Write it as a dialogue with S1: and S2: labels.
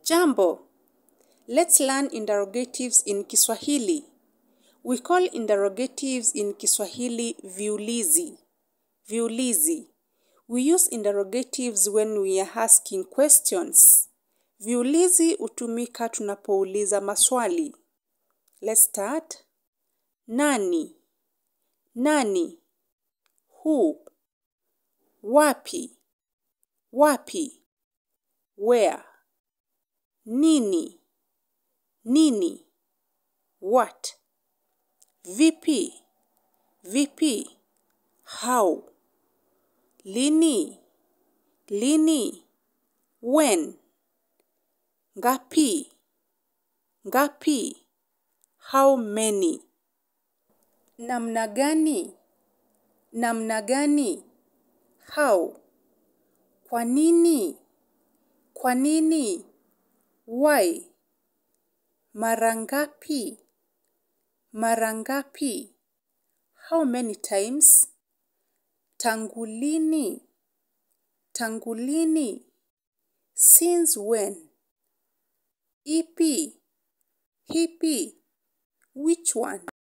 S1: Jambo, let's learn interrogatives in Kiswahili. We call interrogatives in Kiswahili Viulizi. Viulizi. We use interrogatives when we are asking questions. Viulizi hutumika tunapouliza maswali. Let's start. Nani? Nani? Who? Wapi? Wapi? Where? Nini? Nini? What? Vipi? Vipi? How? Lini? Lini? When? Ngapi? Ngapi? How many? Namna gani? Namna gani? How? Kwa nini? Kwa nini? Why? Mara ngapi? Mara ngapi? How many times? Tangu lini? Tangu lini? Since when? Ipi? Hipi? Which one?